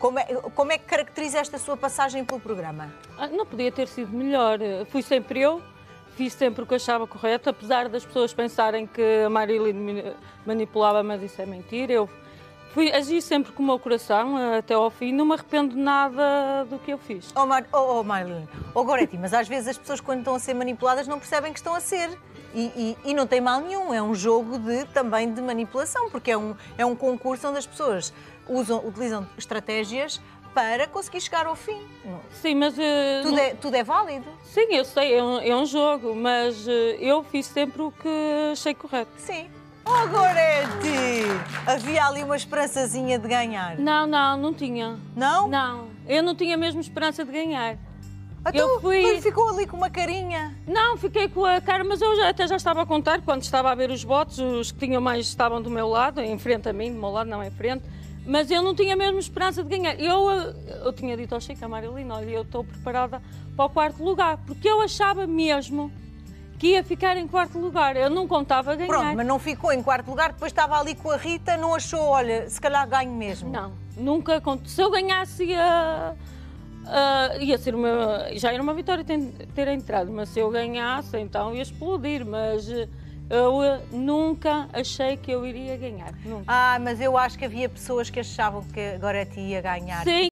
Como é que caracteriza esta sua passagem pelo programa? Não podia ter sido melhor. Fui sempre eu, fiz sempre o que achava correto, apesar das pessoas pensarem que a Marilyn me manipulava, mas isso é mentira. Eu agi sempre com o meu coração até ao fim, não me arrependo de nada do que eu fiz. Marilyn, Goretti, mas às vezes as pessoas quando estão a ser manipuladas não percebem que estão a ser. E não tem mal nenhum, é um jogo também de manipulação, porque é um concurso onde as pessoas utilizam estratégias para conseguir chegar ao fim. Sim, mas... Tudo é válido. Sim, eu sei, é um jogo, mas eu fiz sempre o que achei correto. Sim. Oh, Goretti! Havia ali uma esperançazinha de ganhar. Não tinha. Não? Não, eu não tinha mesmo esperança de ganhar. Então, mas ficou ali com uma carinha? Não, fiquei com a cara, mas eu até já estava a contar, quando estava a ver os votos, os que tinham mais estavam do meu lado, em frente a mim, do meu lado, não em frente, mas eu não tinha mesmo esperança de ganhar. Eu tinha dito ao Chico, a Marilyn, olha, eu estou preparada para o 4º lugar, porque eu achava mesmo que ia ficar em 4º lugar, eu não contava ganhar. Pronto, mas não ficou em 4º lugar, depois estava ali com a Rita, não achou, olha, se calhar ganho mesmo? Não, nunca contei. Se eu ganhasse ia ser já era uma vitória ter entrado, mas se eu ganhasse, então ia explodir, mas eu nunca achei que eu iria ganhar. Nunca. Mas eu acho que havia pessoas que achavam que a Goretti ia ganhar. Sim.